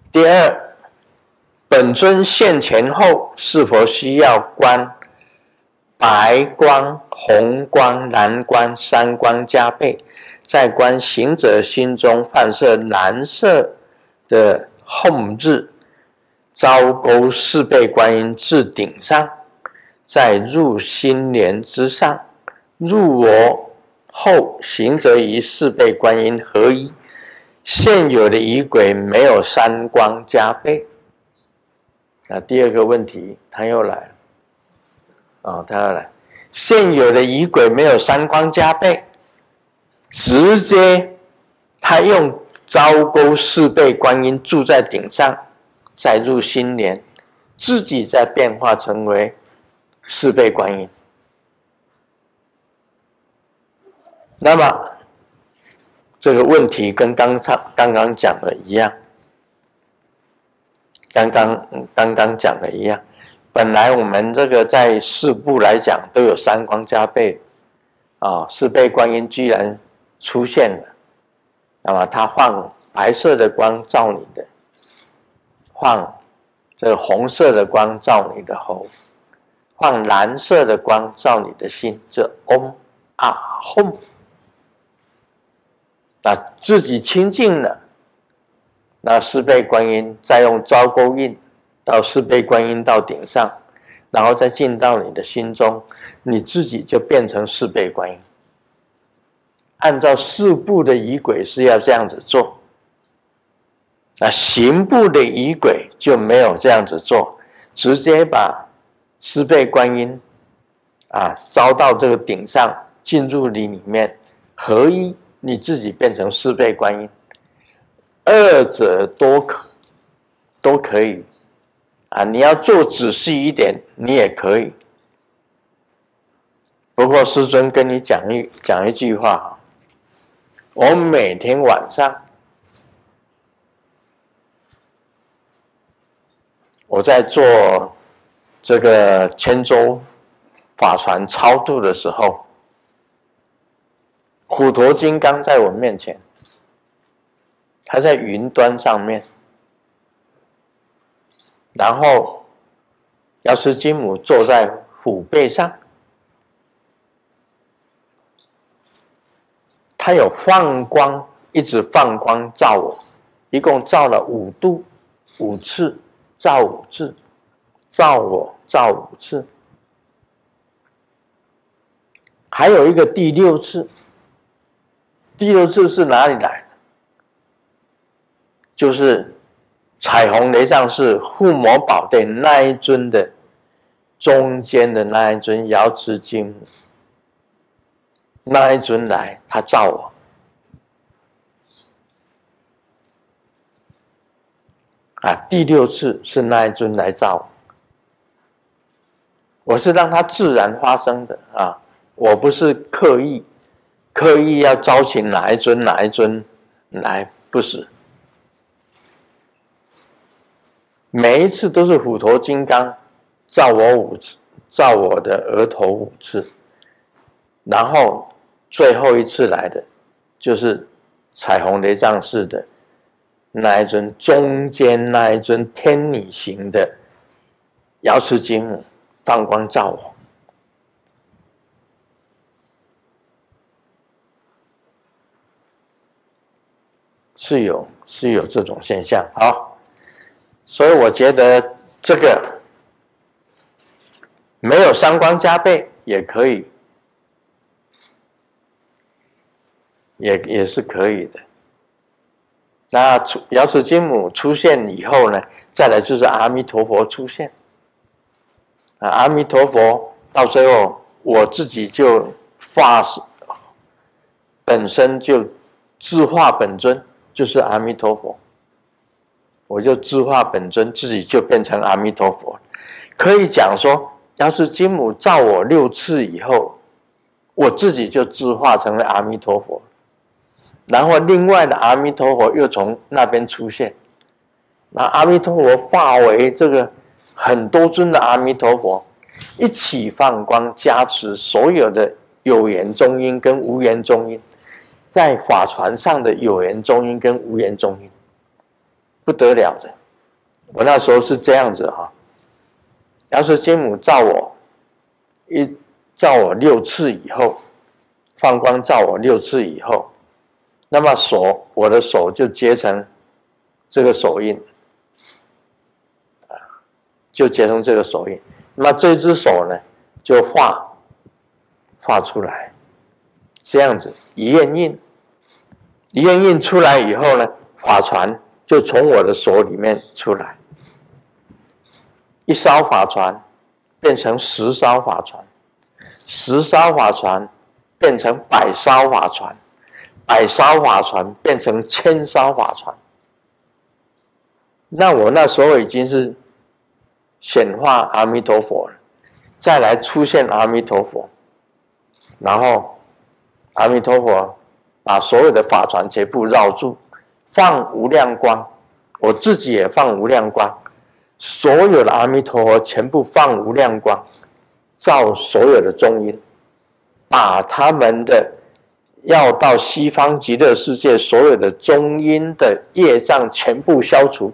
第二，本尊现前后是否需要观白光、红光、蓝光三光加倍，在观行者心中放射蓝色的红字，招钩四倍观音至顶上，再入心莲之上，入我后行者与四倍观音合一。现有的仪轨没有三光加倍。第二个问题他又来了，他又来，现有的仪轨没有三光加倍，直接他用招钩四倍观音住在顶上，再入心莲，自己再变化成为四倍观音。那么这个问题跟刚刚讲的一样，刚刚讲的一样。本来我们这个在四部来讲都有三光加倍四倍观音居然出现了，那么它放白色的光照你的，放这个红色的光照你的喉，放蓝色的光照你的心，这嗡啊吽。那自己清净了，那四倍观音再用招钩印到四倍观音到顶上，然后再进到你的心中，你自己就变成四倍观音。按照四部的仪轨是要这样子做，那行部的仪轨就没有这样子做，直接把四倍观音招到这个顶上，进入你里面合一。你自己变成四倍观音，二者都可以你要做仔细一点，你也可以。不过师尊跟你讲一句话我们每天晚上我在做这个千舟法船超度的时候，虎陀金刚在我面前，他在云端上面，然后药师金母坐在虎背上，他有放光，一直放光照我，一共照了5度5次，照5次，照我照5次，还有一个第6次。第6次是哪里来的？就是彩虹雷藏寺护摩宝殿那一尊的中间的那一尊瑶池金母，那一尊来，他照我。第6次是那一尊来照我，我是让它自然发生的我不是刻意要招请哪一尊来，不是。每一次都是虎头金刚照我5次，照我的额头5次，然后最后一次来的就是彩虹雷藏寺的那一尊，中间那一尊天女形的瑶池金母放光照我。是有这种现象。好，所以我觉得这个没有三光加倍也可以，也是可以的。那瑶池金母出现以后呢，再来就是阿弥陀佛出现。阿弥陀佛到最后我自己就本身就自化本尊，就是阿弥陀佛，我就自化本尊，自己就变成阿弥陀佛。可以讲说，瑶池金母照我6次以后，我自己就自化成了阿弥陀佛，然后另外的阿弥陀佛又从那边出现，那阿弥陀佛化为这个很多尊的阿弥陀佛，一起放光加持所有的有缘中阴跟无缘中阴，在法船上的有缘中阴跟无缘中阴，不得了的。 我那时候是这样子哈，要是金母照我6次以后，放光照我6次以后，那么我的手就结成这个手印，就结成这个手印。那么这只手呢，就画出来，这样子一焰印，一焰印出来以后呢，法船就从我的手里面出来，一艘法船变成10艘法船，10艘法船变成100艘法船，100艘法船变成1000艘法船。那我那时候已经是显化阿弥陀佛了，再来出现阿弥陀佛，然后阿弥陀佛把所有的法船全部绕住，放无量光，我自己也放无量光，所有的阿弥陀佛全部放无量光，照所有的中阴，把他们的要到西方极乐世界所有的中阴的业障全部消除。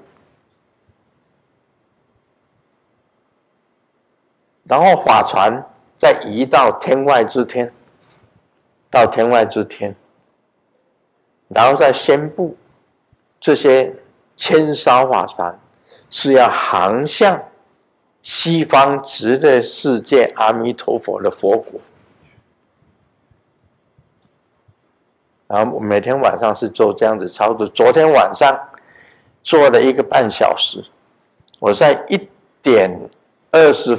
然后法船再移到天外之天，到天外之天，然后再宣布这些1000艘法船是要航向西方极乐世界阿弥陀佛的佛国。然后我每天晚上是做这样子操作，昨天晚上做了1个半小时，我在1点20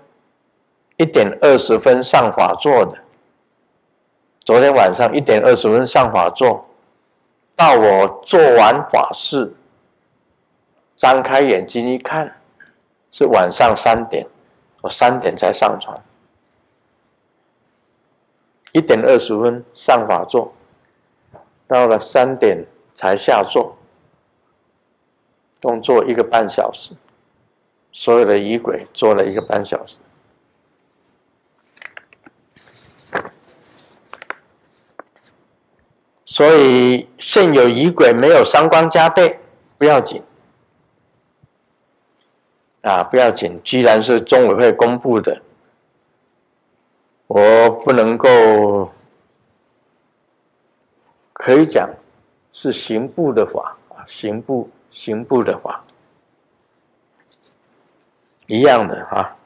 分上法座的，昨天晚上1点20分上法座，到我做完法事，张开眼睛一看，是晚上3点，我3点才上床，1点20分上法座，到了3点才下座，共做1个半小时，所有的仪轨做了1个半小时。所以现有仪轨没有3光加倍不要紧啊，不要紧。既然是中委会公布的，我不能够，可以讲是行部的法啊，行部的法一样的啊。